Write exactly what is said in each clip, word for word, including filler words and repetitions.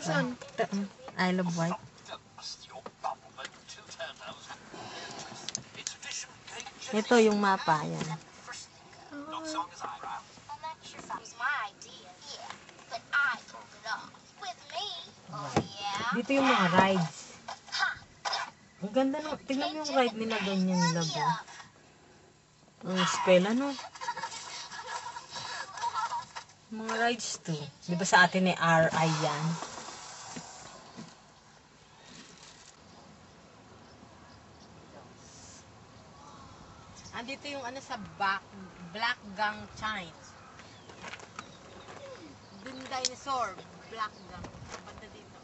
Saan? Isle of Wight. Ito yung mapa. Yan. Dito yung mga rides. Ang ganda no. Tingnan mo yung ride nila ganyan nila ba? Ang eskwela no. Mga rides to. Di ba sa atin ay R I yan? Andito yung ano sa back, Black Gang Chimes. Dun dinosaur, Black Gang. Banda dito.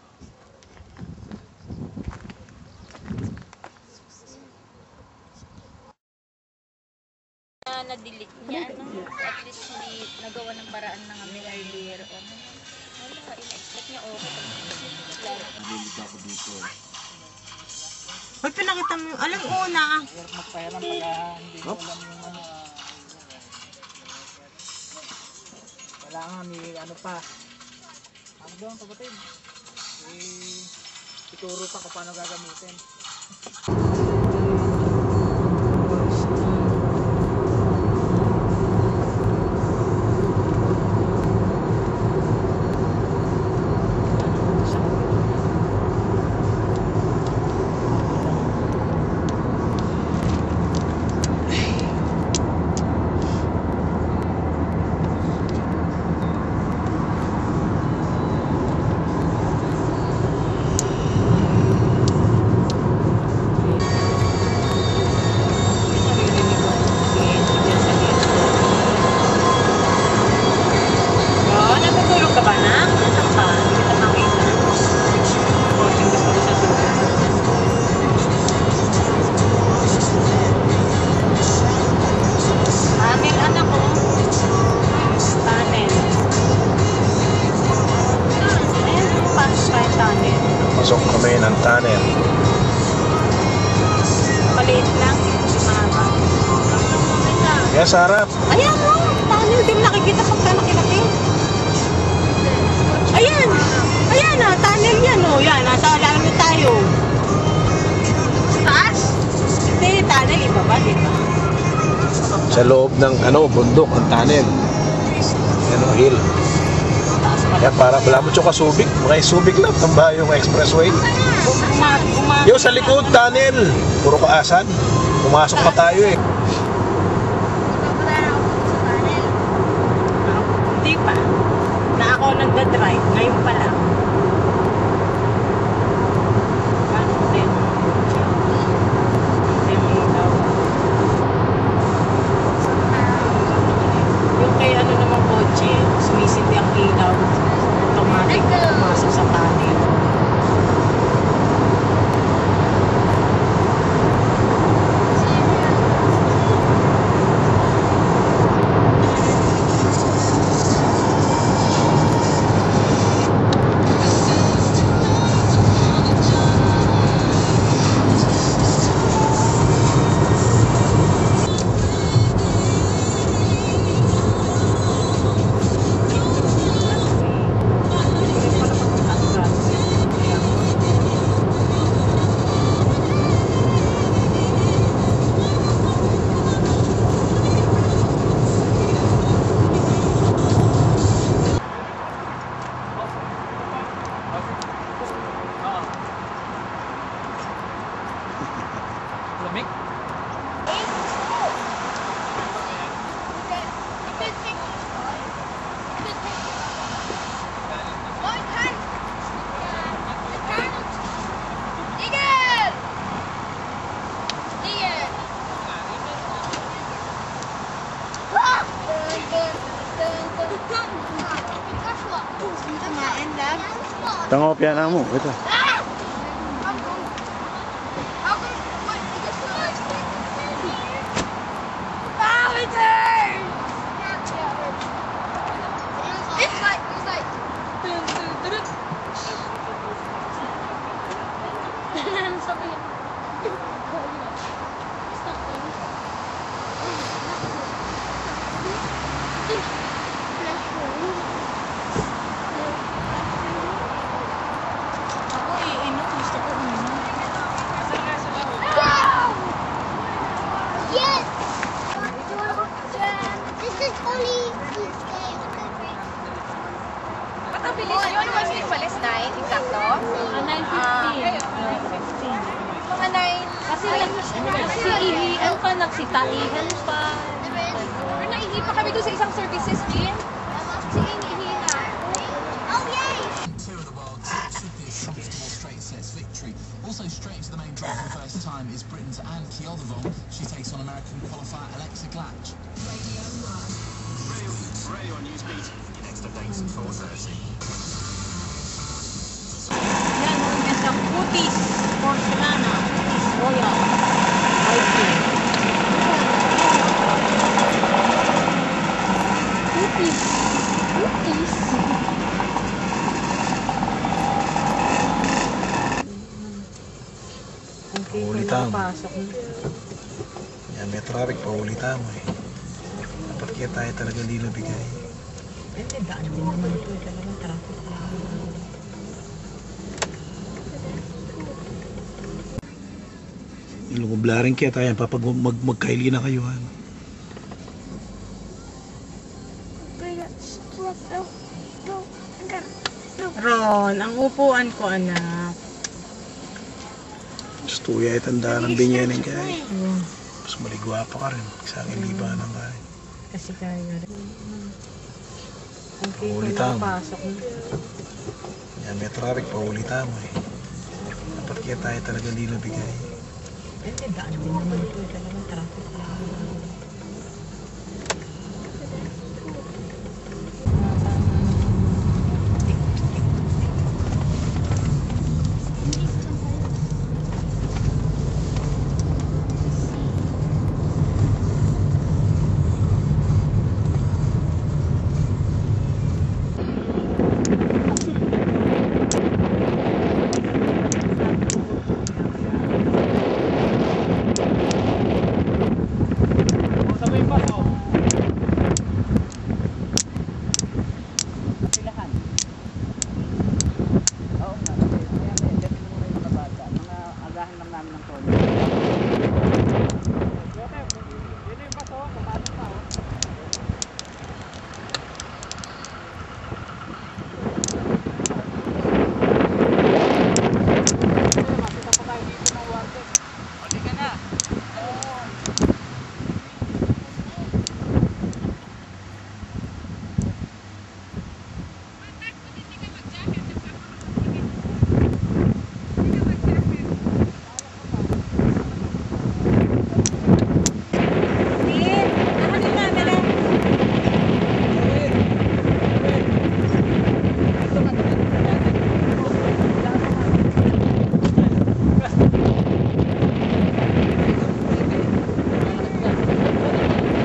Na na-delete niya, ano? At least hindi nagawa ng paraan ng aming earlier on. Wala, in-expect niya okay. Nabilit ako dito. Uy, pinakita mo yung, alam una. Magpahiram pala, hindi ko alam yung ano. Kailangan may ano pa. Ang doon, kapatid. Eh, ituro pa kung paano gagamitin. Pasok kami ng tunnel. Paliit lang. Mahaba. Kaya sa harap. Ayan mo. Tunnel. Di mo nakikita pagka nakilaki. Ayan. Ayan na. Tunnel yan o. Yan. Nasa alamin tayo. Taas? Hindi. Tunnel. Iba ba? Diba? Sa loob ng ano, bundok ang tunnel. Yan o, hill. Kaya para malapit yung kasubig. May subig lang. Tamba yung expressway. Yung sa likod, tunnel. Puro kaasan. Pumasok pa tayo eh. Hindi pa. Na ako nagda-drive. Ngayon pa lang. Yung kay ano namang kotse, sumisindi ang ilaw. Automatic pumasok sa tunnel. Lamig? Tengok piano mo, ito. bilis yun. Once we palis nine, exacto. Ah, nine fifteen. Ah, nine fifteen. Mga nine. Kasi nagsitaihan pa, nagsitaihan pa. Pero naihi pa kami doon sa isang services, Jean. Si inihi na. Oh, yay! Two of the world should this comfortable straight sets victory. Also straight into the main draw for the first time is Britain's Anne Kjoldervold. She takes on American qualifier Alexa Glatch. Radio on Newsbeat. Your next update's at four thirty. Yan, hanggang sa Kutis, Porcelana, Royal, Viking. Kutis. Kutis. Okay, Ulitan. nakapasok na. Yan, may traffic pa ulita mo eh. Dapat kaya tayo talaga hindi nabigay. Hindi, daan din naman ito. Talagang traffic. Lumublaring kaya tayo papag mag magkaili na kayo. Ano? Ron, ang upuan ko, anak. Gusto ko ay tanda ng binyanin kaya. Hmm, Mas maligwa pa ka rin. Sa akin liba ng kaya. kasi kaya rin. Okay, Ulitan. nakapasok na. Yan, may traffic pa ulita mo eh. Dapat kaya tayo talaga hindi nabigay. Hindi, daan din naman ito. Talagang traffic.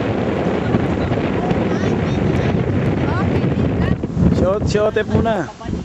Shot, shot muna.